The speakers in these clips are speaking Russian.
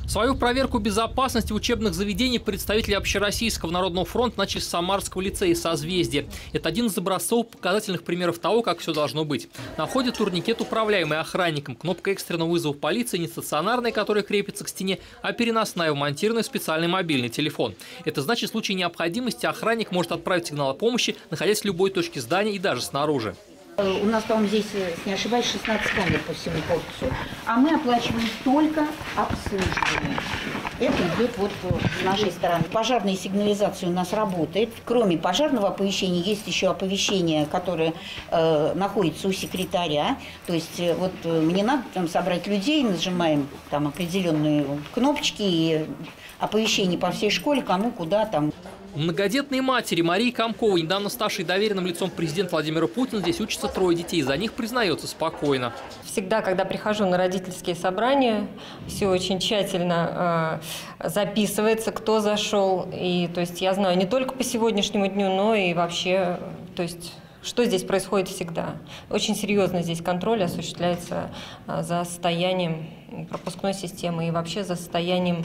Свою проверку безопасности учебных заведений представители Общероссийского народного фронта начали с Самарского лицея «Созвездие». Это один из образцов показательных примеров того, как все должно быть. На входе турникет, управляемый охранником, кнопка экстренного вызова полиции не стационарная, которая крепится к стене, а переносная, вмонтированная в специальный мобильный телефон. Это значит, в случае необходимости охранник может отправить сигнал о помощи, находясь в любой точке здания и даже снаружи. У нас, по-моему, здесь, если не ошибаюсь, 16 камер по всему корпусу. А мы оплачиваем только обслуживание. Это идет вот с нашей стороны. Пожарная сигнализация у нас работает. Кроме пожарного оповещения, есть еще оповещение, которое находится у секретаря. То есть вот мне надо там собрать людей, нажимаем там определенные кнопочки и оповещение по всей школе, кому, куда там. Многодетные матери Марии Комковой, недавно ставшей доверенным лицом президента Владимира Путина, здесь учатся 3 детей. За них признается спокойно. Всегда, когда прихожу на родительские собрания, все очень тщательно записывается, кто зашел. И, то есть я знаю не только по сегодняшнему дню, но и вообще, то есть, что здесь происходит всегда. Очень серьезно здесь контроль осуществляется за состоянием пропускной системы и вообще за состоянием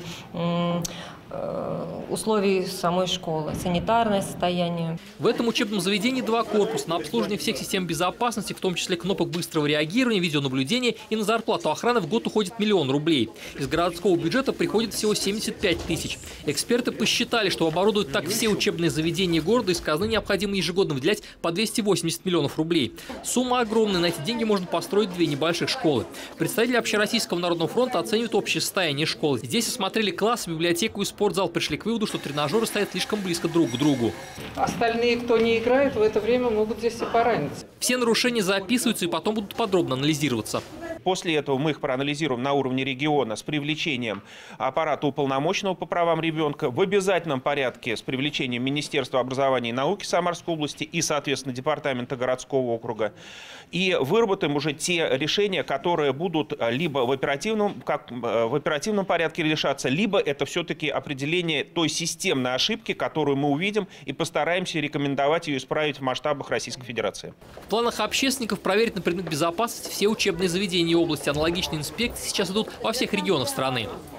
условий самой школы, санитарное состояние. В этом учебном заведении 2 корпуса на обслуживание всех систем безопасности, в том числе кнопок быстрого реагирования, видеонаблюдения, и на зарплату охраны в год уходит 1 000 000 рублей. Из городского бюджета приходит всего 75 тысяч. Эксперты посчитали, что оборудовать так все учебные заведения города из казны необходимо ежегодно выделять по 280 миллионов рублей. Сумма огромная, на эти деньги можно построить 2 небольших школы. Представители Общероссийского народного фронта оценивают общее состояние школы. Здесь осмотрели класс, библиотеку и спортзал, пришли к выводу, что тренажеры стоят слишком близко друг к другу. Остальные, кто не играет, в это время могут здесь и пораниться. Все нарушения записываются и потом будут подробно анализироваться. После этого мы их проанализируем на уровне региона с привлечением аппарата уполномоченного по правам ребенка, в обязательном порядке с привлечением Министерства образования и науки Самарской области и, соответственно, Департамента городского округа. И выработаем уже те решения, которые будут либо в оперативном порядке решаться, либо это все-таки определение той системной ошибки, которую мы увидим, и постараемся рекомендовать ее исправить в масштабах Российской Федерации. В планах общественников проверить на предмет безопасности все учебные заведения области. Аналогичные инспекции сейчас идут во всех регионах страны.